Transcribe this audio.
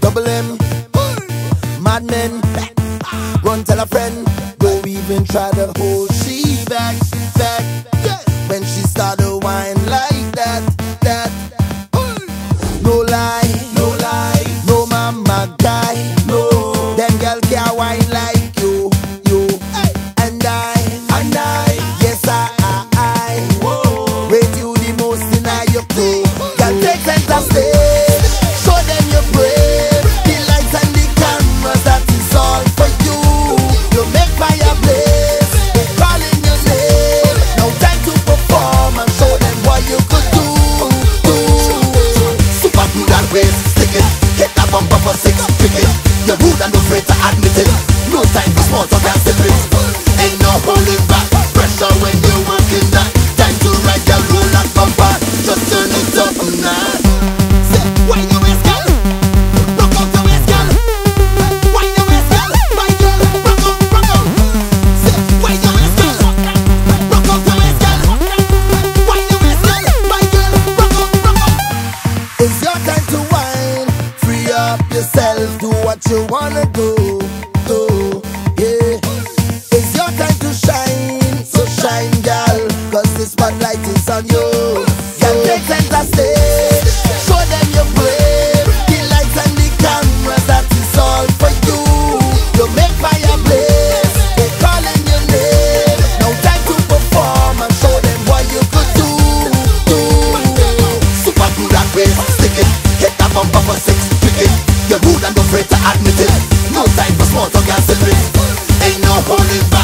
Double M, madmen, run tell a friend. Don't even try to hold she back, back. When she started whine like that. No lie, no mama guy, no. Them girl can't whine like you. And I, yes I rate you the most in your crew. Girl take center stage, show them you're brave. The lights and the cameras, that is all for you. You make fire blaze, they calling your name. No time to perform and show them what you could do. Super glue that waist, stick it. Hit that bumper for 6, pick it. You're rude and afraid to admit it. No time for small talk and separate. Ain't no holding back. Pressure when you're working that. Time to ride your roll that bumper. Just turn it up now. Say, why you waist, girl? Rock out your waist, girl. Why you waist, girl? My girl, rock out. Say, why you waist, girl? Rock out your waist, girl. Why you waist, girl? My girl, rock out. It's your time to whine. Free up yourself. Do what you wanna do. Yeah. It's your time to shine. So shine, girl, cause the spotlight is on you. Girl, take center stage, show them you're brave. The lights and the cameras, that is all for you. You make fire blaze, they calling your name. No time to perform and show them what you could do. Super glue that waist, stick it. Hit that bumper for 6, pick it. You're rude and afraid to admit it. No time for small talk and separate. Ain't no holding back.